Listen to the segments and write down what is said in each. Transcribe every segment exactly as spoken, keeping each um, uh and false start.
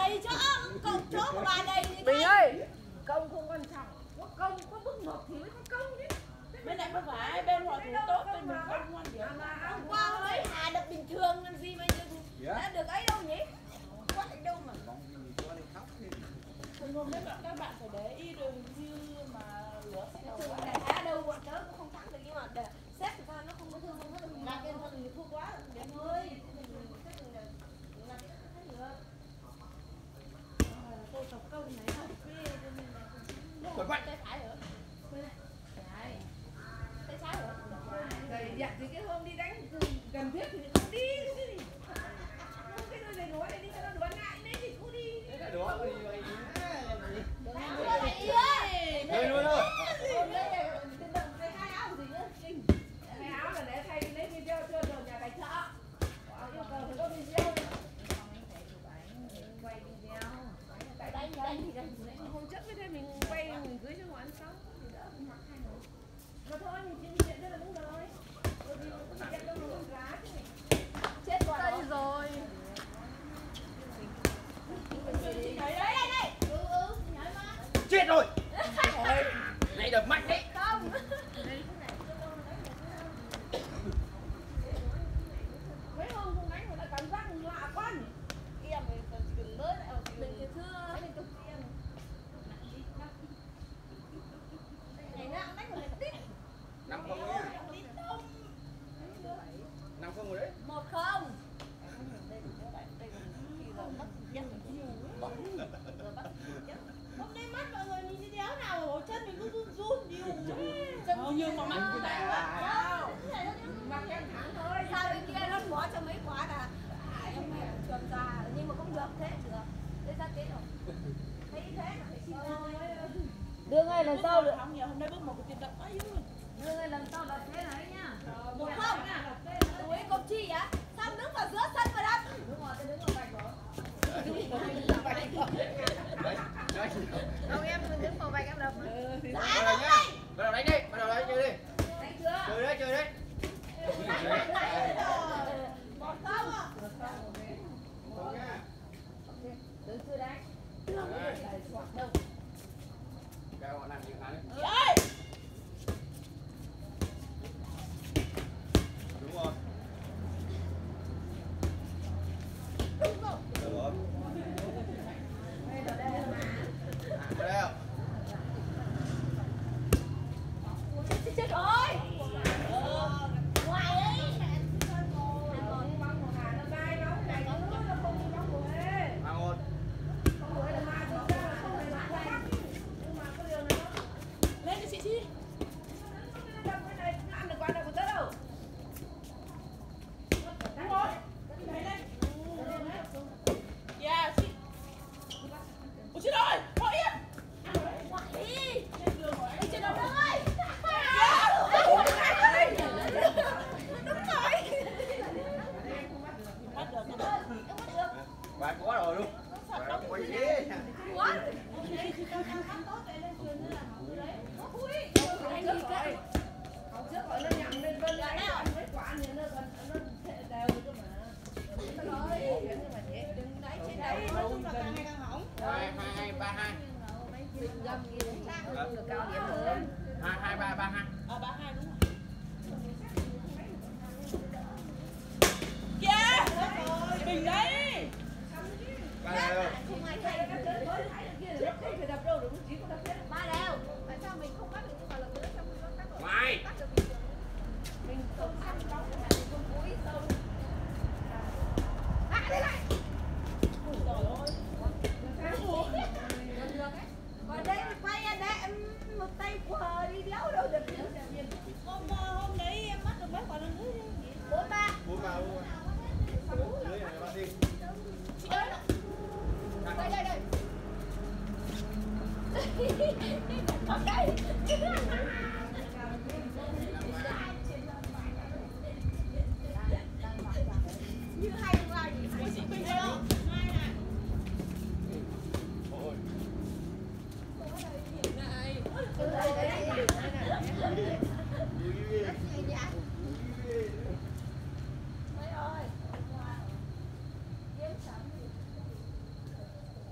đầy chỗ, công chỗ của bà đầy thì Bình ơi, công không quan trọng, có công có bước một thì mới có công chứ. bên này không phải bên họ thủ tốt, bên mình không ngoan điểm. Hôm qua mấy Hà được bình thường làm gì mà đã được ấy đâu nhỉ? Quá thành đâu mà. Không biết là các bạn phải để ý đường như mà lửa sẽ đâu quá. Hà đâu bọn tớ cũng không thắng được nhưng mà để xét thì sao nó không có thương không hết. Là cái thằng thì thua quá điểm ơi. Cô tập công này học kia cho nên là không tay phải hả? Tay trái hả? Rồi dặn thì cái hôm đi đánh cần thiết thì không đi. Không cái đôi giày nói này đi cho nó đoán ngại đấy thì cứ đi. Đó đi vậy. Đây luôn rồi. Hôm nay là cái hai áo gì nữa? Hai áo là để thay lấy video cho rồi nhà tài trợ. Yêu cầu phải có video. Quay video. Tại đây đây thì hôm trước với thế mình quay mình cưới cho họ ăn sống thì đỡ mình mặc hai người. Mà thôi mình chuyện chuyện đó là đúng rồi. Bởi vì mình nhận đâu một giá chứ. Chết rồi. Đây rồi. Đây đây đây. Ừ ừ, nhảy mà. Chết rồi. Này đập mạnh đấy. Không. Mấy hôm không đánh người ta cảm giác lạ quá nhỉ. Em thì đừng mới lại Mình thì thưa mình tục em. Ngày nào đánh một tít. Năm không nhá. Năm không rồi đấy. Một không. Hôm nay mắt mọi người nhìn thấy đéo nào chân mình cứ run run nhiều chân nhưng mà mắt cái này là mặc em thẳng thôi. sao bên kia nó bỏ cho mấy quả là em trường ra nhưng mà không được thế được thế ra thế rồi thấy thế là phải xin ra Đương ơi lần sau được. không nhiều hôm nay bước một cái tiền động ấy Đương ơi lần sau đặt thế này nhá. một không tuổi công chi á sao đứng vào giữa sân mà đâm Đúng rồi, tôi đứng ở vạch đó. Không em đứng vào vạch em đập mà. Bắt đầu nhá. Bắt đầu đánh đi, bắt đầu đánh chơi đi. Đánh chưa? Chơi đấy, chơi đấy. một không à Không nhá. Đứng chưa đánh. Đâu. Cái họ làm gì hả? ơi Đúng rồi. đúng rồi Được rồi. Đây là đây mà. Ở đây không? chết chết rồi ngoài đấy Ba một. lên cho chị chi Ăn được quán nào của tớ đâu. đúng rồi yeah chị ôi chết rồi gọi yên ngoại đi trên đầu đường ơi Bạn có rồi luôn. Bạn quay đi. Trước rồi nó nhầm lên bên này ăn mấy quả thì nó còn nó đều cơ mà. đừng đấy trên đấy nói chung là càng ngày càng hỏng Hai hai ba hai. Được cao điểm hơn. Hai hai ba ba hai. à ba hai đúng rồi kìa bình đấy Ba đều. không ai thay Cái chơi mới thấy kia là lúc phải đập đâu được, chỉ có đập thế. ba đều tại sao mình không bắt được những quả lần nữa trong khi các đội Ngoài. bắt được bình thường mình không ăn bóng chẳng hạn mình không cúi sâu lại đây lại ôi trời ơi còn đây thì quay ra đây em một tay quờ đi đéo đâu được hôm hôm đấy em bắt được mấy quả lần nữa bốn ba Bốn ba luôn. Dưới này bạn đi. chị ơi đây đây đây ở đây như hay quá của chị Bình đâu mai này Ôi. này mấy ơi kiếm sẵn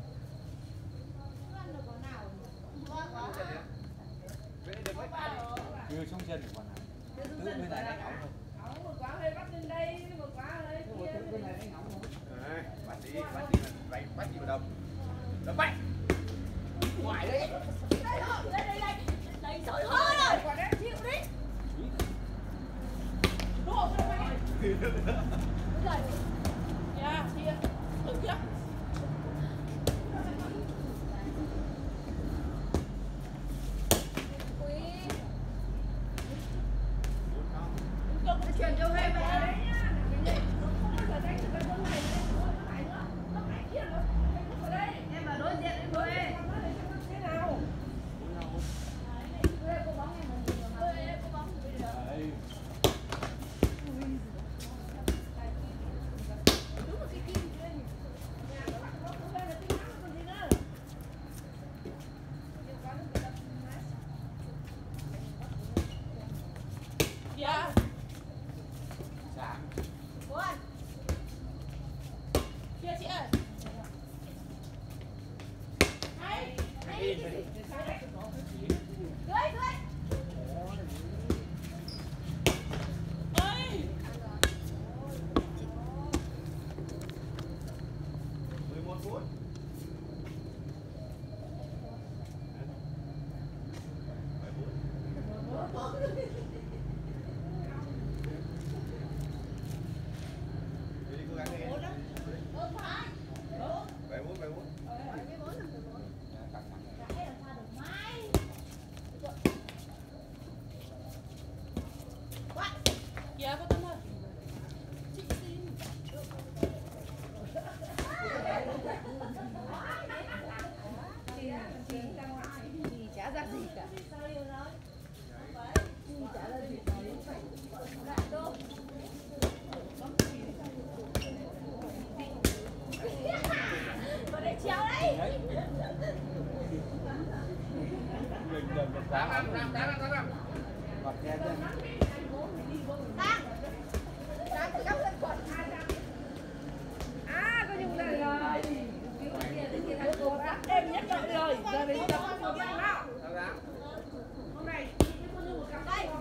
đi, bắt đi, bắt bắt đi vào đâu? Nó bắt. Ngoài đấy. Đây thôi, đây đây đây. Đây rồi thôi. Quả đấy chịu đi. Đúng không? Đúng rồi. Dạ, chia. Thử chưa? Chuyển cho về về đấy nhá. Không bao giờ đánh được cái con này nữa. Nó lại nữa. Nó lại kia nữa. Ở đây. Em vào đối diện em thôi. Thế nào? Đây cô bóng em mình nhiều mà. Đây cô bóng bây giờ. Đúng một cái kim đây. Nhà nó bắt nó cũng lên là cái nắng còn gì nữa. Nhưng có nó bị đập máy. Dạ. Sáng. Bố ơi. Kia chị ơi. Hay. Hay. Cưới, cưới. Ơi. mười một phút. Đi cố gắng đi. Không phải. bảy bốn bảy bốn. Dạ cô Tâm ơi. Chị xin. Thì chả ra gì cả. Sao yêu nói? Thì chả ra gì cả. Lại đâu. Vào đây treo đấy. Tám tám tám tám tám tám. Bật đèn lên. Đang. Đang tự đắp lên quần. À, có dùng đây rồi. Em nhất định rồi. Giờ mình tập một cái nào. Hôm nay có như một cặp đây.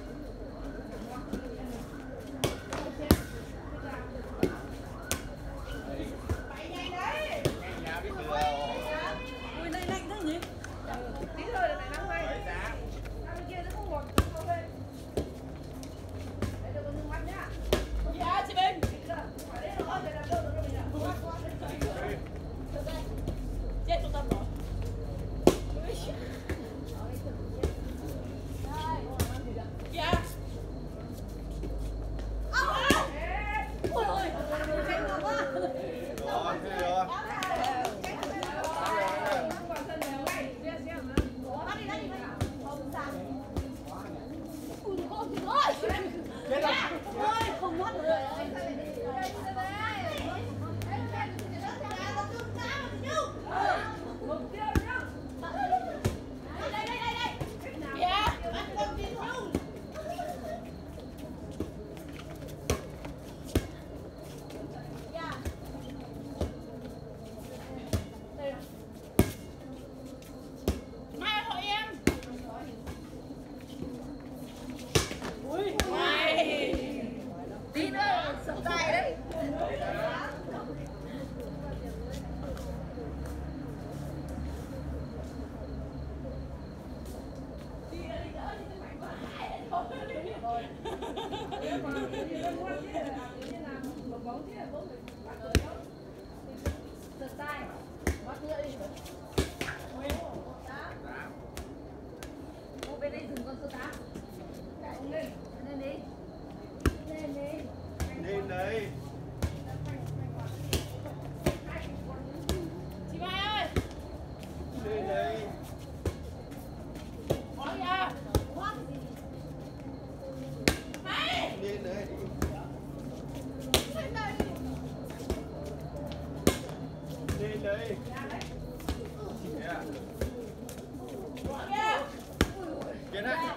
Bảy ngày đấy. Nhà biết được. Ui, này lạnh thế nhỉ? Tí thôi là lại nắng ngay. Bảy giá. Ra bên kia nó không ngọt. Không lên. Đấy, đừng có nước mắt nhá. Dạ chị Bình. Phải đấy nó ơi, để làm đâu được đâu mình ạ. Chết cô Tâm rồi. Dạ. Ôi ôi. Chết rồi quá. Rồi, thế rồi. Bắt đi, bắt đi, bắt đi. Không sao. Ui, cô chị ơi. Chết rồi. Ôi, không mất rồi. Mai hội em. Ui, mai. Tí nữa sập tay đấy. Sập tay. Bắt nữa đi. Ô, bên đây dừng con số tám. Lên. Lên đi. Lên đi. Lên đây. Chị Mai ơi. Lên đây. Có nhà. Mai. Lên đây. Lên đây. Lên đây. Yeah. Có nhà. Get up.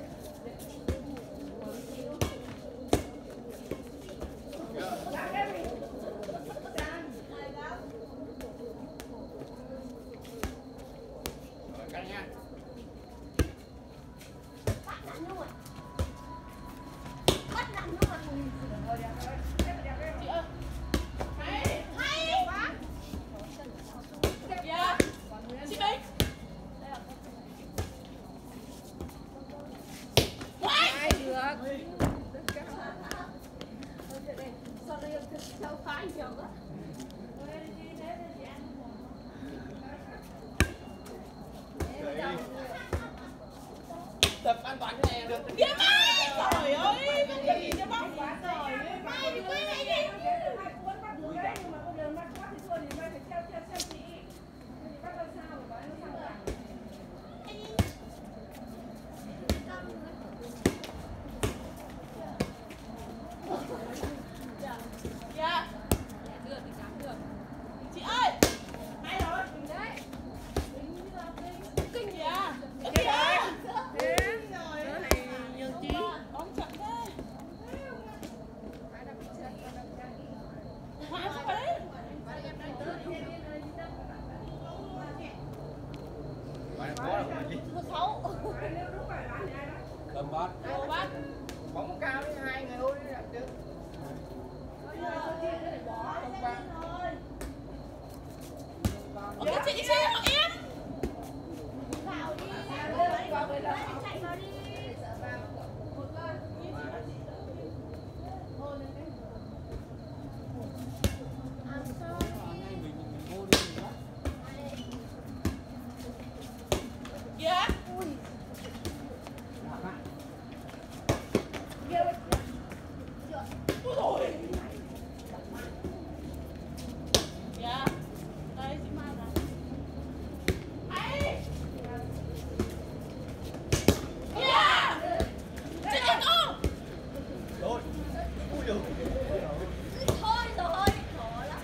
Cắt nha. Bắt nặng luôn. Bắt nặng luôn. Chị ơi. Hay. Hay. Lâm bát. Cô bác. Bóng cao đi hai người ơi đi đặt chứ. Ủa cái chị xe của em. Vào đi. Chạy vào đi. Dạ. Ôi. Dạ. Đây chị Mai này. Ai. Dạ. Chị Yên ơi. Rồi. Ui giời. Thôi rồi. Khó lắm.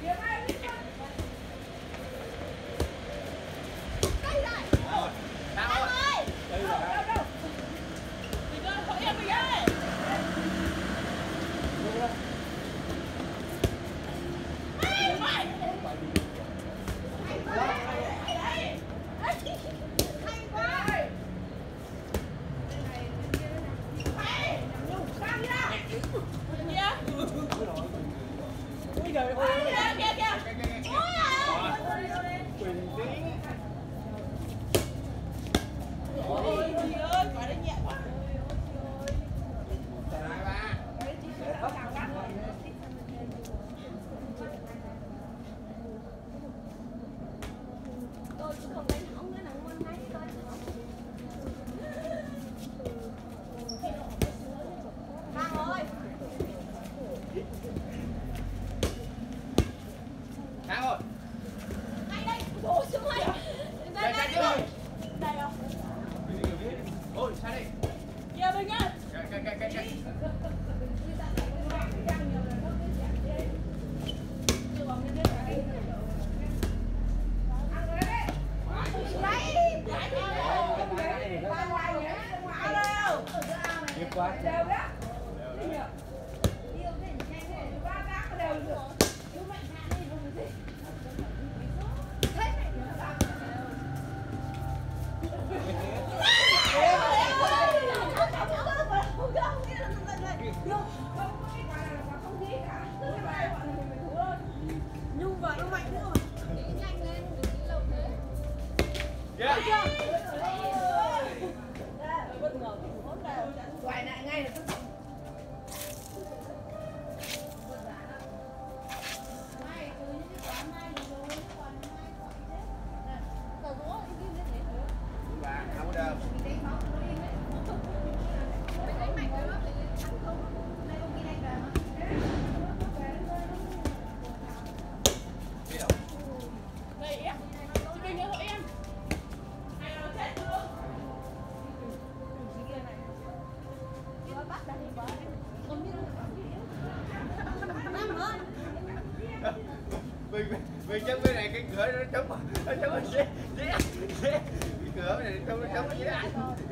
Đây này. Rồi. Đang Anh rồi. ơi. Đây là đây. Chị ơi, hỏi em đi ơi. Ai, mày. Hay quá. Hay quá. Dạ. Ui giời ơi. Kìa, kìa, kìa. Cái cái cái. Ôi. Quỳnh Tiến. Ôi, chị ơi, quả đấy nhẹ quá. Hai ba. Tôi cũng không đánh hỏng nữa, nắng mơn máy thôi. Mang ơi. Đang rồi. Ngay đây. Ôi trời ơi. Chạy chạy đi rồi. Đây không? Ôi sao đi. Kìa Bình ơi. Cái cái cái cái cái. Điệp quá. Đều đó. Nhung vào nó mạnh nữa rồi. Nhanh lên, đừng đi lâu thế. Yeah. Bất ngờ hốt nào. Quay lại ngay là tức. Mai từ những cái quán mai rồi, còn mai gọi thế. Tờ gỗ đi đi lên đấy. Và không có đâu. Mình đánh mạnh cái lớp này lên ăn không? Nay không đi đánh về mà. Đi đâu? Đây em. Chị Bình ơi, hộ em. Ai nó chết luôn. Nó bắt đặt đi bờ. Không biết nó làm gì. Năm ơi. Mình mình trong cái này cái cửa nó chống nó chống nó dễ dễ dễ cái cửa này chống nó chống nó dễ ăn.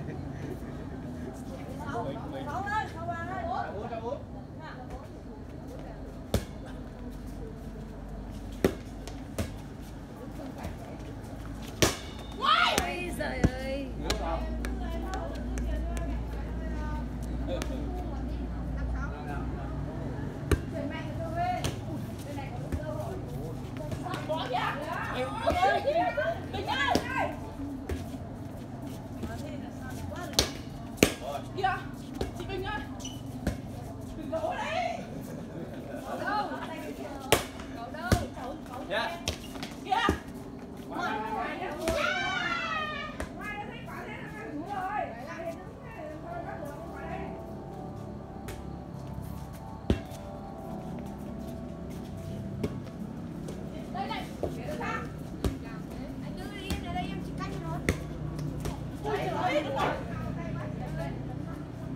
Mình mình. Khâu ơi, khâu ăn ơi. Uống cho uống. Ôi giời ơi. Nước không? Bỏ kìa. Ôi, Bình ơi. Kìa. Chị Bình ơi. Đừng đổ đấy. Cậu đâu? Cậu đâu? Dạ. Kìa. Đây này. Anh đưa đi để đây em chỉ canh nó. Ôi trời ơi, đúng rồi.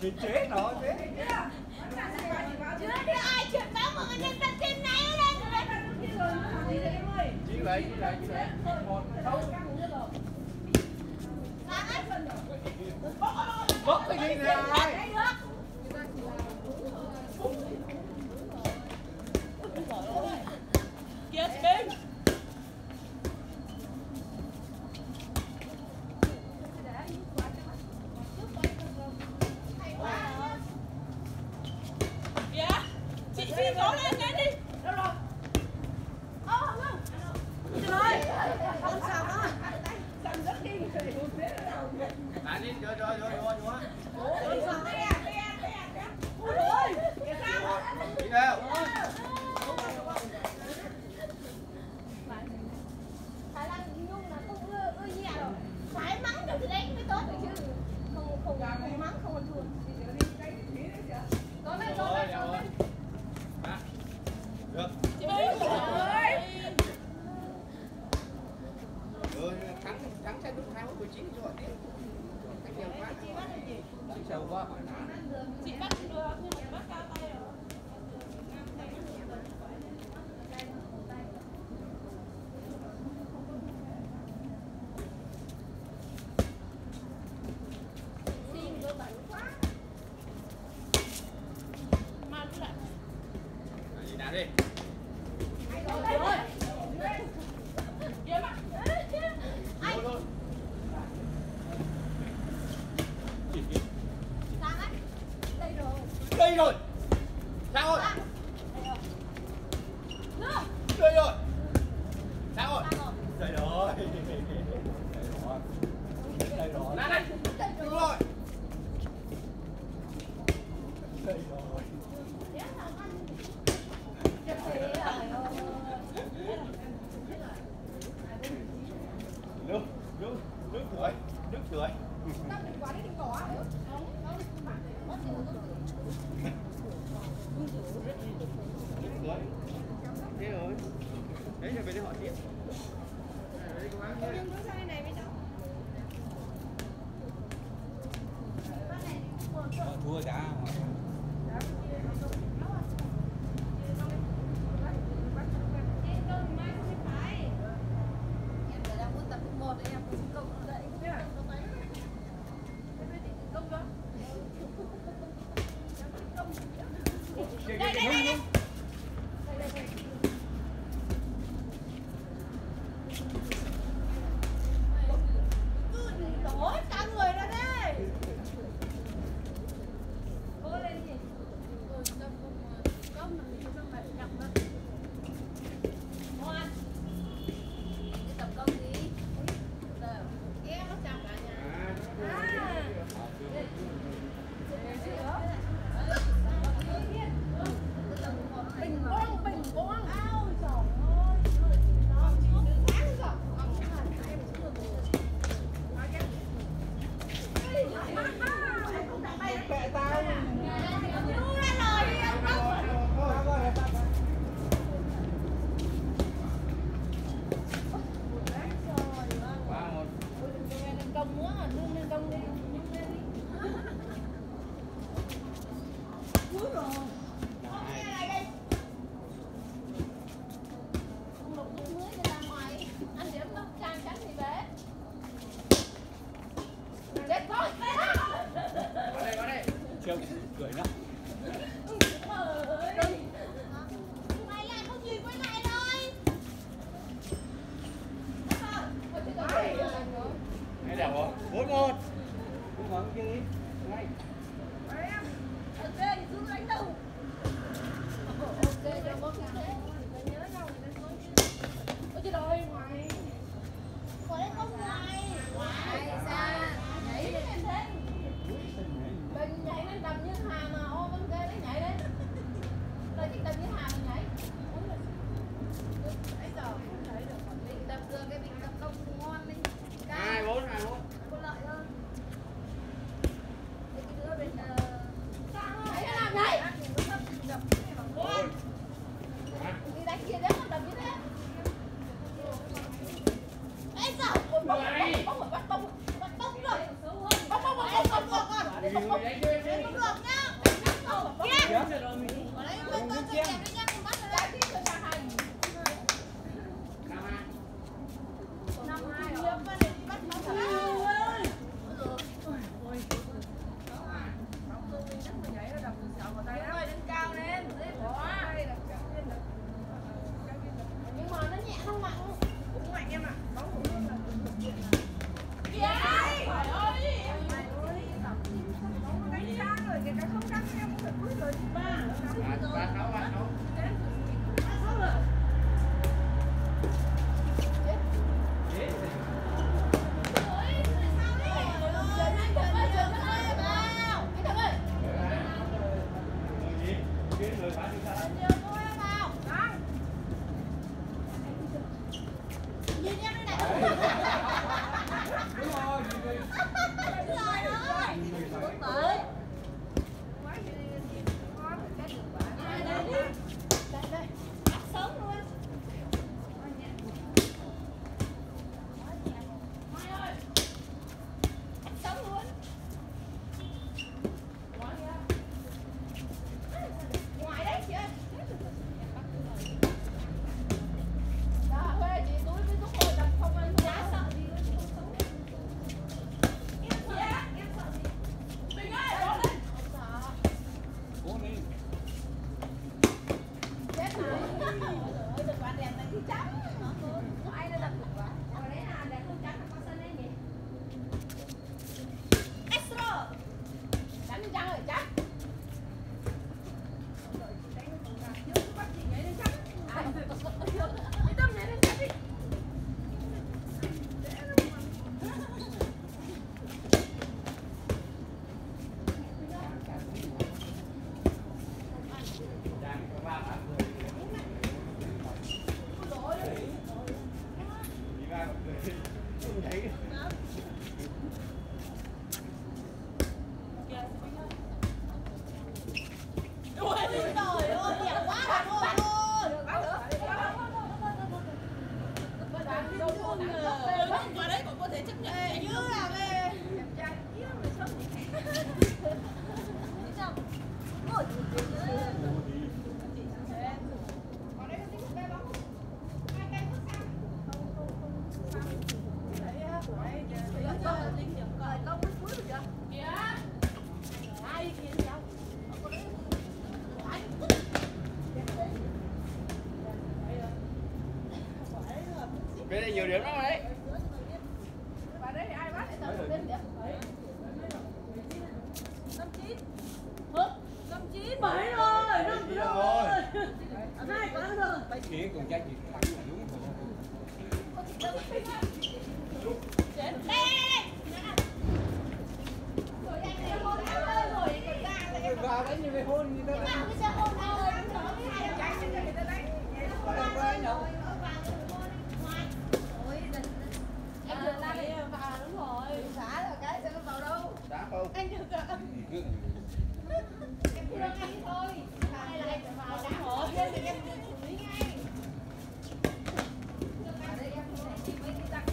Chết nó chết. Chưa đưa ai chuyện báo mọi người nhân vật trên này lên. Chiến lại, chiến lại, chiến lại. Một, sáu. Bốc cái gì này? Kia bên. Dạ. Chị chị có lên lên đi. Đâu rồi? Ơ không không. Trời ơi. Con sao đó? Xanh rất đi rồi. Anh đi, rồi rồi rồi rồi rồi. Ôi sao thế à? Thế à? Thế à? Ôi ơi. Cái sao? Đi đâu? Thái Lan Nhung là không ưa ưa nhẹ rồi. Phải mắng cho thì đánh mới tốt được chứ. Không không không mắng không ăn thua. Có lên có lên có lên. Được. Chị Bi ơi. Ừ, thắng thắng sẽ đúng hai mươi chín cho tiếp. Thắng nhiều quá. Thắng sâu quá. Chị bắt được nhưng mà bắt cao tay rồi. Xin đôi bẩn quá. Mà cứ lại. Gì nào đi. Rồi. Kiếm ạ. Anh. Sang ấy. Đây rồi. Đây rồi. Sao rồi? Nữa. Đây rồi. Sao rồi? Sang rồi. Đây rồi. Đây rồi. Đây rồi. Này này. Đúng rồi. Đây rồi. Nước, nước, nước rưỡi, nước rưỡi. Nước rưỡi. Thế rồi. Đấy là về đây hỏi tiếp. Đây cố gắng nhé. Thua cả. Đây đây đây đây. Đổ cả người ra đây. Cô lên gì? Ngoan. Đi tập công gì? Em nó chào cả nhà. À. Bình quang, bình quang. Ao trời ơi. Nó sáng rồi. Kệ tao. Đu ra lời đi ông Công. Công muốn à, lương lên công đi. Cuối rồi. Không nghe lại đây. Ông Lục cũng mới đi ra ngoài. Anh điểm nó trang trắng thì bé. Chết thôi. Qua đây, qua đây. Chưa cười nữa. Mày lại không gì quay lại rồi. Đây đẹp không? bốn một. Bốn một chơi đi. Ngay. Ok, xuống đánh đâu. được rồi mình. Ở đấy con con kẹp đấy nhá, con bắt ở đây. Cho ra hành. Năm hai. Năm hai Liệp rồi. vào để đi bắt nó ra. Nhưng mà nó nhẹ không mạnh. Cũng mạnh em ạ. Bóng của nước là Kìa ơi. Trời ơi. bóng đánh sang rồi, kể cả không đánh em cũng phải quyết rồi. Ba. Ba ba sáu ba sáu. Bên đây nhiều điểm lắm rồi đấy. Và đấy thì ai bắt? Năm chín. Năm chín. Bảy rồi, năm Chín rồi. rồi. Hai quả rồi. Kiến còn trái gì thắng là đúng rồi. Đây đây đây. Rồi đây này hôn áo ơi rồi còn ra lại. Vào đấy như vậy hôn như thế Vào cái xe hôn áo ơi nó thở cái hai Đánh cho người ta đánh. rồi vào ngoài. Ôi đừng. Anh được ra đi vào đúng rồi. Xả rồi cái sẽ nó vào đâu? Đá không? Anh được rồi. Em thương anh thôi. Hai là anh phải vào đá hổ lên thì em xử lý ngay. Ở đây em này đi mấy cái tắc.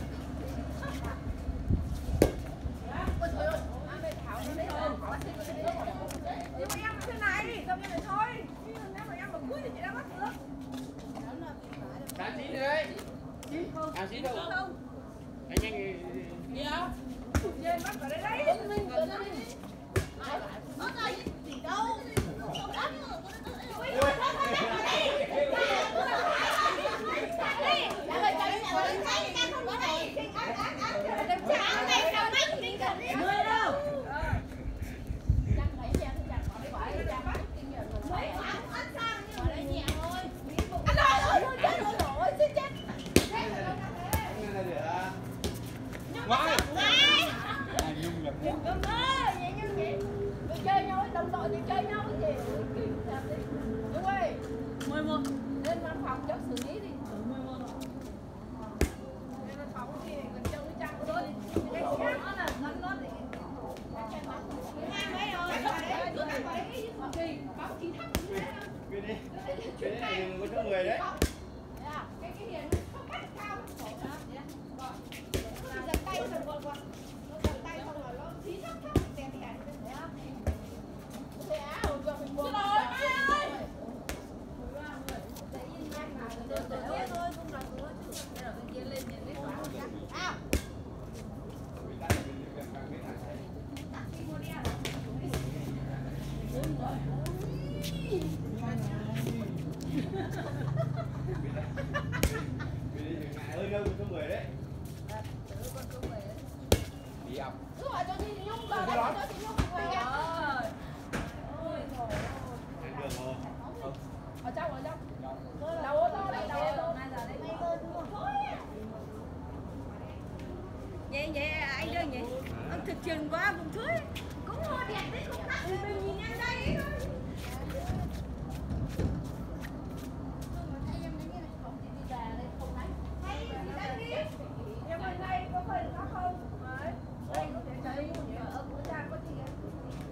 Ôi trời ơi, ăn bên Thảo nó đấy rồi. Nhưng mà em thế này, không như này thôi. Nếu mà em mà cuối thì chị đã bắt được. Đá chín đấy. À chín đâu? Không. Anh nhanh. Gì không? Trên bắt vào đây đấy. Mình vừa ra đi. Nó ra gì đâu. Không đắp nữa. Ôi trời ơi, nó ra đi. Trả lời trả lời trả lời ngay ngay không có này. Trả này trả mấy kinh khủng đi. Mười đâu. Chắc lấy nha, chắc bỏ đi quả đi, chắc bắt kinh nghiệm rồi. Mấy quả ăn sang nhưng mà đây nhẹ thôi. Anh ơi, ôi chết rồi rồi, chết chết. Ngoại. Ngay. Anh Nhung là Đừng có mơ, vậy như vậy. Mình chơi nhau, đồng đội thì chơi nhau cái gì. Làm đi. Đúng ơi. mười một. Lên văn phòng cho xử lý đi. mười một. Lên văn phòng thì còn trông cái trang của tôi thì cái khác nó là ngắn nó thì Hai mấy rồi. Tôi đã mấy kỳ báo chí thấp như thế. Cái đi. Cái này có số người đấy. Cái cái hiền nó không cắt cao nó khổ đó. Rồi. Nó giật tay rồi còn còn. Nó giật tay xong rồi nó xí thấp thấp đèn đèn. Thế á. Thế á, rồi mình buông. Rồi. Trường qua vùng thưới cũng mua đẹp đấy cũng tắt. thì mình nhìn nhanh đây thôi. Nhưng mà đây có phải có không? Đấy. Đây có thể thấy ở cửa ra có gì không?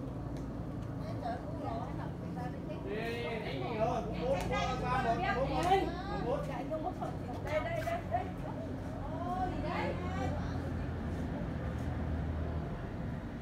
Đây đây đây đây. Ôi đấy.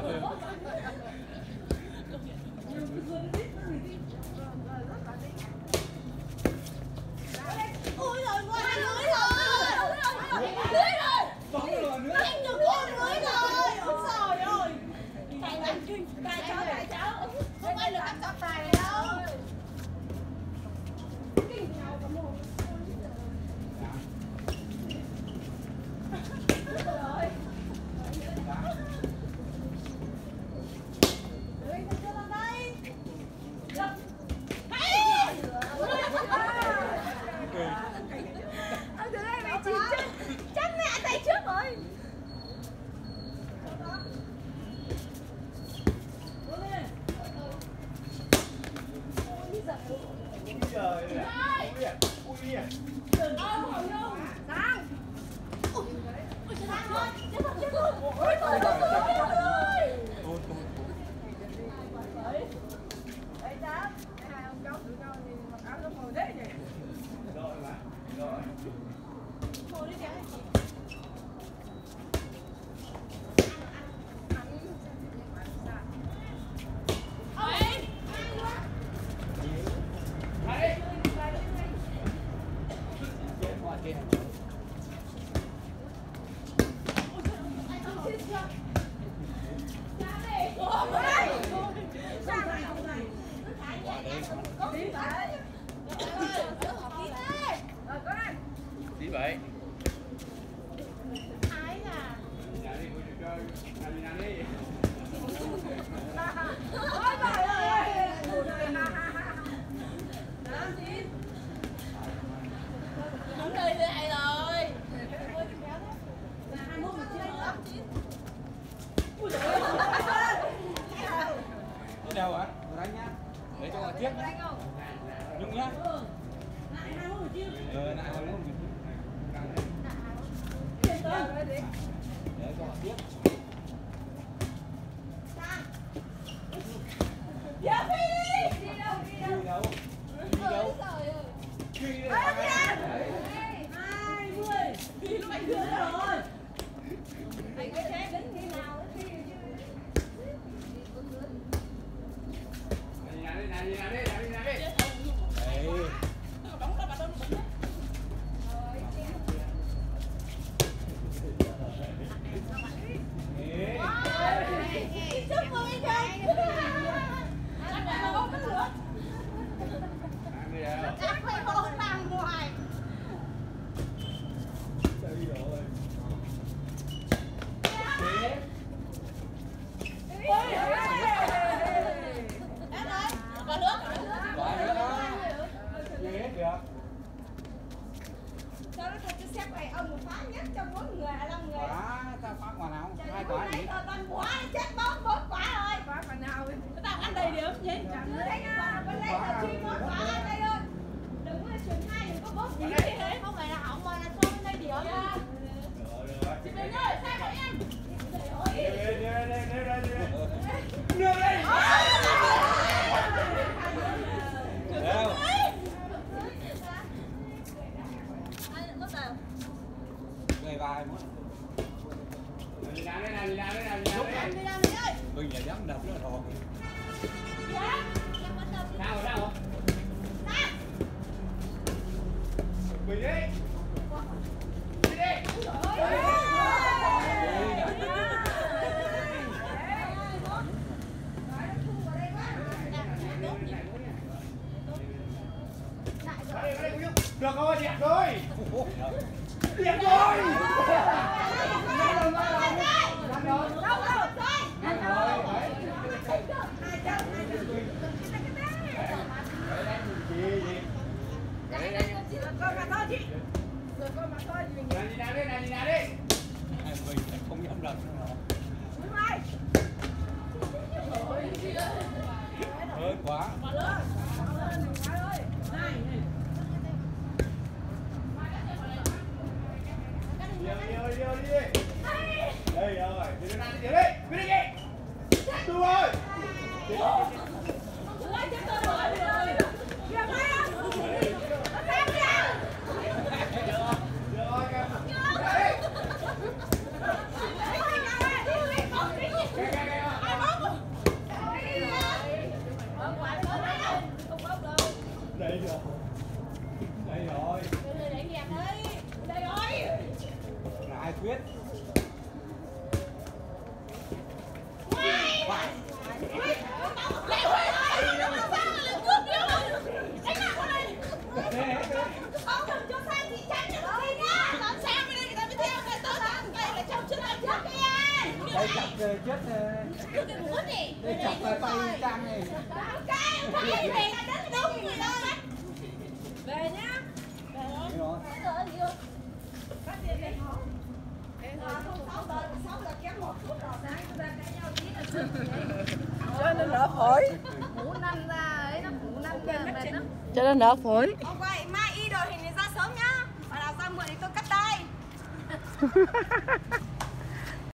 Ui rồi qua lưới rồi. Lưới rồi. Anh đừng qua lưới rồi. Ôi trời ơi. Tài lắm. Tài cháu, tài cháu. Không ai là cắt chọc tài đâu. Tí vậy. Ai à? Nhà đi, vui chơi. Nhà đi, nhà đi. Ôi trời ơi. Không đời lại rồi. Đi đâu hả? Tôi đánh nhá. Để cho chiếc. Nhung nhá. Ờ, lại hai mốt. Để cho chiếc. Dạ Phi đi. Đi đâu? Đi đâu? Đi đâu? Đi đâu? Đi đâu? hai mươi. Phi lúc anh đưa rồi. Anh có chế đến khi nào đó Phi chứ. Nhà đi, nhà đi, nhà đi, nhà đi, nhà đi. Đấy. Đóng đó bà đóng bụng. Chúc mừng anh Thành. Anh đã có cái lửa. Chắc phải hôn làm ngoài. Đi rồi. Ôi ơi. Em ơi, có nước. Có nước đó. Gì hết được. Cho nó thật cái xếp này ông một phá nhất cho bốn người hay năm người. Quả, tao phá quả nào? Hai quả nhỉ? Toàn quả chết bốn bốn quả rồi. Quả phần nào ấy. Tao ăn đầy điểm nhỉ? Chẳng thấy nha. Bên đây là chi bốn quả ăn đây thôi. Đừng có chuyển hai đừng có bốn gì thế. Không phải là hỏng mà là cho bên đây điểm nha. Chị Bình ơi, sao vậy anh? Đi, đi, đi, đi, đi, đi. Đưa đi. Đâu? Người vai muốn. Đi nào đi nào đi nào đi nào đi nào đi. Đi làm đi ơi. Mình là dám đập nó rồi. Dạ. Sao rồi sao? Mình đi. Đi đi. Được rồi, đẹp rồi. Đẹp rồi. Con mà thôi chị. Rồi con mà thôi thì mình Này đi nào đi, này đi nào đi. Mình không dám đập nữa. Đúng rồi. Hơi quá. Đi đi đi đi đi. Đây rồi, đi đi đi đi. Đi đi đi. Đúng rồi. Ôi chết tôi rồi rồi. Kìa mấy anh. Nó xem kìa. Được rồi kìa. Đây. Kìa kìa kìa. Lại Huy ơi, nó sao lại cướp điếu rồi. Anh nào con này. Không đừng cho sang thì tránh cho nó đi nhá. Làm sao bên đây người ta mới theo người ta tới đây là trong chân anh trước đi. Đây chặt chết Đưa cái búa này. đây chặt tay tay trang này. Cái cái này là đến đâu người ơi. Về nhá. Đi rồi. Phát tiền đi. Cho nên đỡ phổi. Ngủ nằm ra ấy nó ngủ nằm ra mệt lắm. Cho nên đỡ phổi. Ông quay mai y đồ thì ra sớm nhá. Và nào ra muộn thì tôi cắt tay.